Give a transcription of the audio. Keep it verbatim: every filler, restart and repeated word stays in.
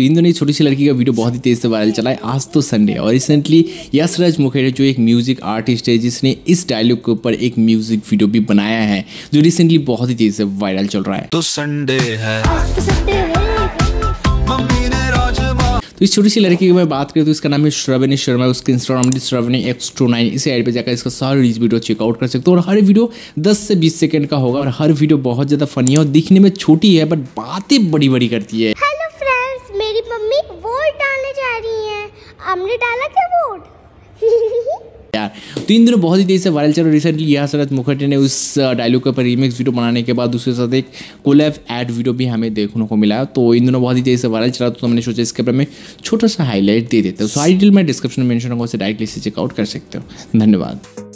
तो इन दोनों छोटी सी लड़की का वीडियो बहुत ही तेज से वायरल चला है। आज तो संडे और रिसेंटली यशराज मुखर्जी जो एक म्यूजिक आर्टिस्ट है जिसने इस डायलॉग के ऊपर एक म्यूजिक वीडियो भी बनाया है जो रिसेंटली बहुत ही तेज से वायरल चल रहा है। तो संडे है, तो इस छोटी सी लड़की की मैं बात करूँ तो इसका नाम है श्रवणी शर्मा। उसके Instagram Shravani X two nine इस आईडी पे जाकर इसका सारा रीच वीडियो चेकआउट कर सकते हो। और हर वीडियो दस से बीस सेकंड का होगा और हर वीडियो बहुत ज़्यादा फनी है और दिखने में छोटी है बट बातें बड़ी बड़ी करती है। हेलो फ्रेंड्स, मेरी मम्मी वोट डालने जा रही हैं। आपने डाला क्या वोट? यार तो इन दिनों बहुत ही तेज से वायरल चल रहा है। रिसेंटली यशराज मुखर्जी ने उस डायलॉग के ऊपर रीमिक्स वीडियो बनाने के बाद उसके साथ एक कोलैब एड वीडियो भी हमें देखने को मिला। तो इन दिनों बहुत ही तेज से वायरल चला तो मैंने सोचा इसके बारे में छोटा सा हाईलाइट दे देते हो। सो आई डिटेल मैं डिस्क्रिप्शन में मेंशन करूंगा, उसे डायरेक्टली से चेकआउट कर सकते हो। धन्यवाद।